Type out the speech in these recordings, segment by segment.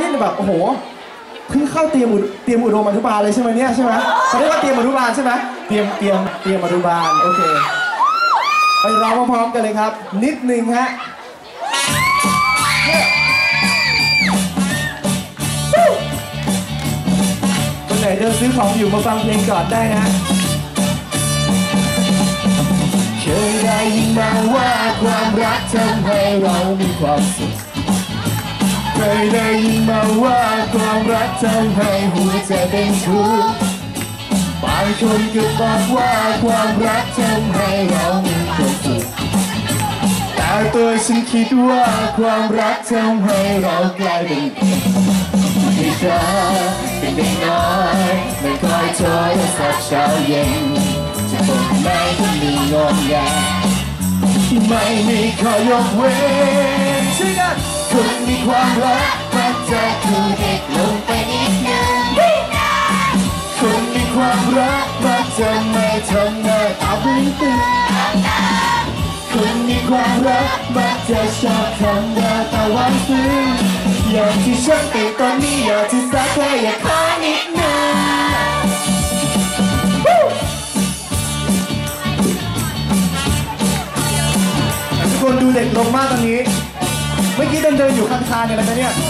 นแบบโอ้โหเพิ่งเข้าเตรียมอุดมอนุบาลเลยใช่ไหมเนี่ยใช่ไหมเขาเรียกว่าเตรียมอนุบาลใช่ไหมเตรียมอนุบาลโอเคไปร้องพร้อมๆกันเลยครับนิดนึงฮะคนไหนเดินซื้อของอยู่มาฟังเพลงก่อนได้นะเคยได้ยินมาว่าความรักทำให้เรามีความสุขเคยได้ยินมาว่าความรักทำให้หัวใจเป็นทุกข์บางคนก็บอกว่าความรักทำให้เรามีความสุขแต่ตัวฉันคิดว่าความรักทำให้เรากลายเป็นที่เธอเป็นเด็กน้อยไม่คอยโทรศัพท์เช้าเย็นจะบอกไม่ต้องมีงอนแงไม่มีข้อยกเว้นใช่ไหมคุณมีความรักมักจะดูเด็กลงไปนิดนึงคุณมีความรักมักจะไม่ทำหน้าตาบึ้งตึงคุณมีความรักมักจะชอบทำหน้าตาหวานซึ้งอย่างที่ฉันเป็นตอนนี้อยากที่สักแค่อยากขอนิดนึงทุกคนดูเด็กลงมากตอนนี้เมื่อกี้เดินอยู่ข้างๆเนี่ยอะไรเนี่ย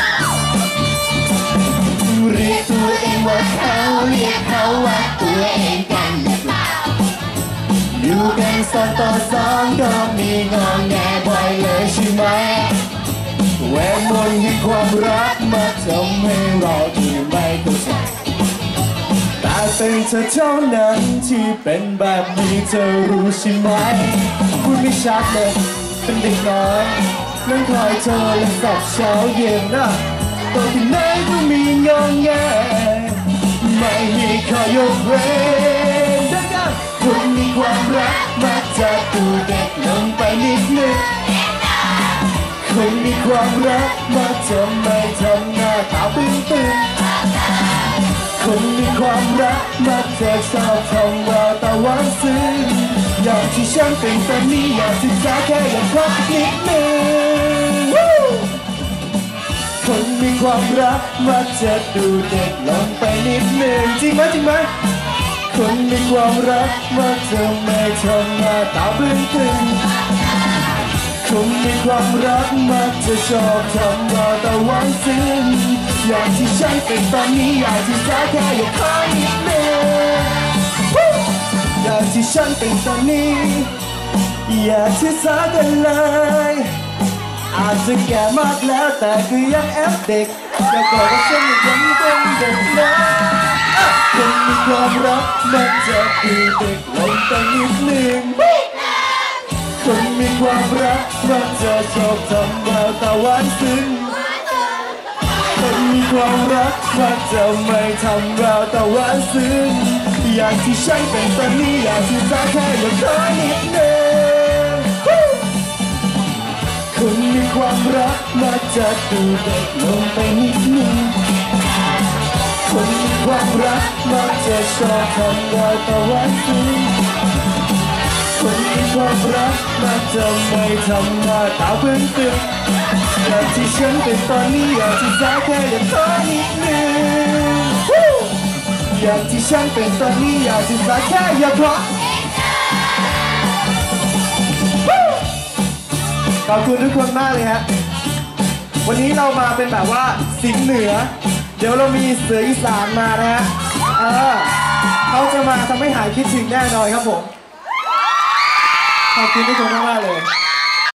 เรียกตัวเองว่าเขาเรียกเขาว่าตัวเองกันหรือเปล่าอยู่กันสองต่อสองก็มีงอนแงบ่อยเลยใช่ไหมเวทมนต์แห่งความรักมาทำให้เราที่ไม่เข้าใจแต่เป็นเธอเท่านั้นที่เป็นแบบนี้เธอรู้ใช่ไหมพูดไม่ชัดเลยเป็นเด็กน้อยนั่งคอยโทรศัพท์เช้าเย็นนะตอนที่ไหนก็มีงอนแงไม่มีข้อยกเว้นดังนั้นคุณมีความรักมักจะดูเด็กลงไปนิดนึงคุณมีความรักมักจะไม่ทำหน้าตาบึ้งตึงคุณมีความรักมักจะชอบทำว่าตาหวานซึ้งอย่างที่ฉันเป็นตอนนี้อยากศึกษาแค่อยากขอนิดนึงคนมีความรักมักจะดูเด็กลงไปนิดนึงจริงไหมคนมีความรักมักจะไม่ทำหน้าตาบึ้งตึงคนมีความรักมักจะชอบทำว่าตาหวานซึ้งอย่างที่ฉันเป็นตอนนี้อยากที่จะแค่อยากขอนิดนึงอย่างที่ฉันเป็นตอนนี้อย่าที่สากันเลยอาจจะแก่มากแล้วแต่ก็ยังแอบเด็กอย่าบอกว่าฉันยังเป็นเด็กนะคนมีความรักมักจะดูเด็กลงไปนิดนึงคนมีความรักมักจะชอบทำแววตาหวานซึ้งคนมีความรักมักจะไม่ทำแววตาหวานซึ้งอย่างที่ฉันเป็นตอนนี้อยากที่จะแค่อยากขอนิดนึงคนมีความรักมักจะดูเด็กลงไปนิดนึงคนมีความรักมักจะชอบทำแววตาหวานซึ้งคนมีความรักมักจะไม่ทำหน้าตาบึ้งตึงอย่างที่ฉันเป็นตอนนี้อยากที่จะแค่อยากขอนิดนึงอย่างที่ฉันเป็นตอนนี้อยากที่จะแค่อยากขอขอบคุณทุกคนมากเลยฮะวันนี้เรามาเป็นแบบว่าสิงห์เหนือเดี๋ยวเรามีเสืออีสานมานะฮะเขาจะมาทำให้หายคิดถึงแน่นอนครับผมขอบคุณทุกคนมากเลย